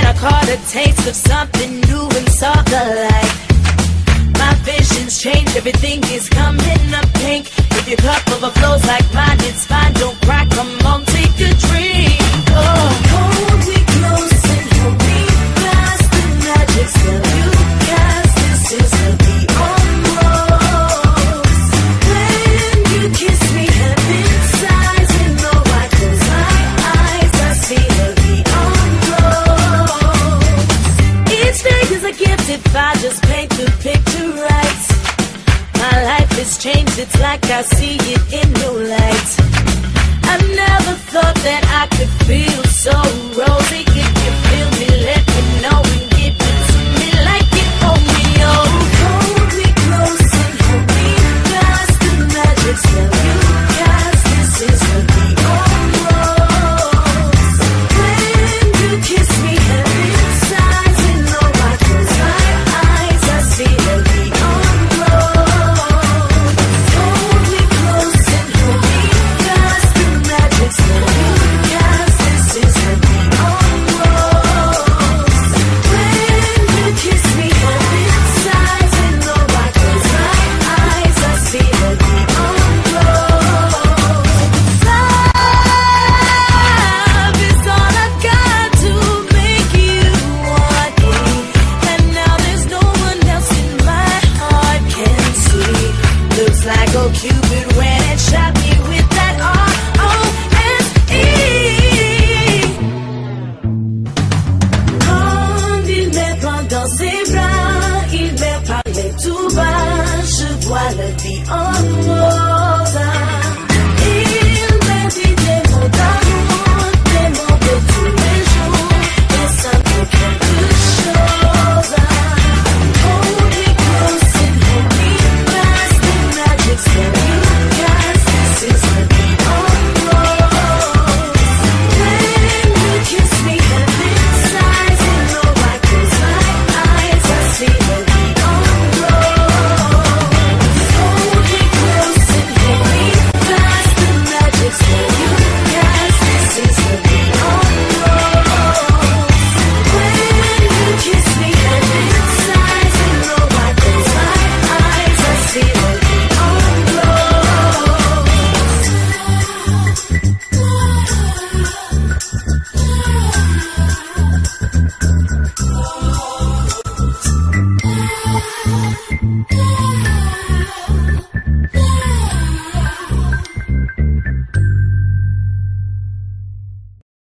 I caught a taste of something new and saw the light. My vision's changed, everything is coming up pink. If your cup overflows like mine, it's fine. Don't cry, come on, take a drink. Oh, hold me close and hold me fast. The magic spell you cast. This is the beyond rose. When you kiss me, heaven sighs. You know I close my eyes, I see the beyond rose. Each day is a gift if I just paint the picture right. My life has changed, it's like I see it in new light. I never thought that I could feel so rosy. If you feel me, let me know and give it to me like you owe me. Oh, hold me close and hold me fast. The magic spell you cast. This is the beyond rose. When you kiss me, heaven sighs. You know I close my eyes, I see the beyond rose. Hold me close and hold me fast. The magic spell you cast. This is the beyond rose. When you kiss me, heaven sighs. You know I close my eyes, I see the beyond rose. Love is all I've got to make you want me, and now there's no one else in my heart can see. Looks like old Cupid went and shot me with that rosy. Quand il me prend dans ses bras, il me parlait tout bas. Je vois la vie en moi.